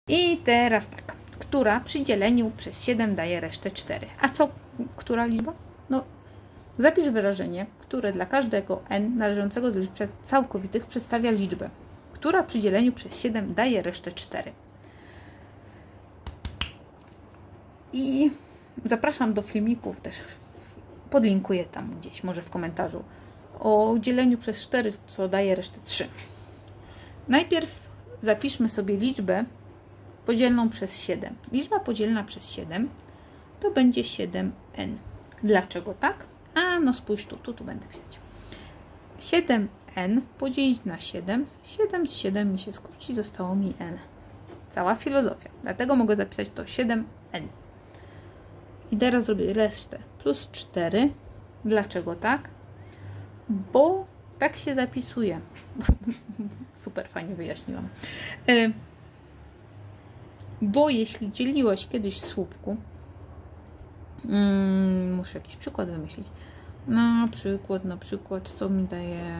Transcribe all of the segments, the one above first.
I teraz tak, która przy dzieleniu przez 7 daje resztę 4. A co, która liczba? No, zapisz wyrażenie, które dla każdego n należącego do liczb całkowitych przedstawia liczbę, która przy dzieleniu przez 7 daje resztę 4. I zapraszam do filmików też, podlinkuję tam gdzieś, może w komentarzu, o dzieleniu przez 4, co daje resztę 3. Najpierw zapiszmy sobie liczbę podzielną przez 7. Liczba podzielna przez 7 to będzie 7n. Dlaczego tak? A no spójrz tu będę pisać. 7n podzielić na 7. 7 z 7 mi się skróci, zostało mi n. Cała filozofia. Dlatego mogę zapisać to 7n. I teraz zrobię resztę plus 4. Dlaczego tak? Bo tak się zapisuje. Super fajnie wyjaśniłam. Bo jeśli dzieliłeś kiedyś słupku, muszę jakiś przykład wymyślić. Na przykład, co mi daje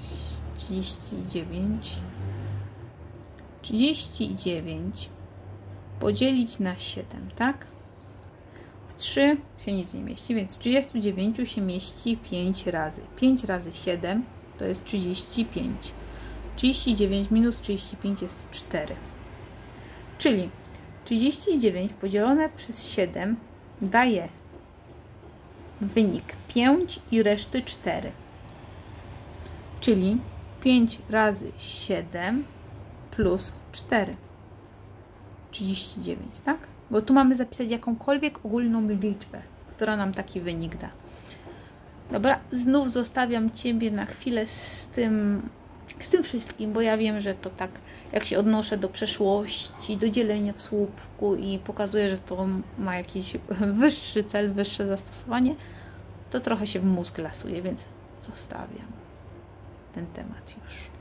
39. 39 podzielić na 7, tak? W 3 się nic nie mieści, więc w 39 się mieści 5 razy. 5 razy 7 to jest 35. 39 minus 35 jest 4. Czyli 39 podzielone przez 7 daje wynik 5 i reszty 4. Czyli 5 razy 7 plus 4. 39, tak? Bo tu mamy zapisać jakąkolwiek ogólną liczbę, która nam taki wynik da. Dobra, znów zostawiam Ciebie na chwilę z tym wszystkim, bo ja wiem, że to tak, jak się odnoszę do przeszłości, do dzielenia w słupku i pokazuję, że to ma jakiś wyższy cel, wyższe zastosowanie, to trochę się w mózg lasuje, więc zostawiam ten temat już.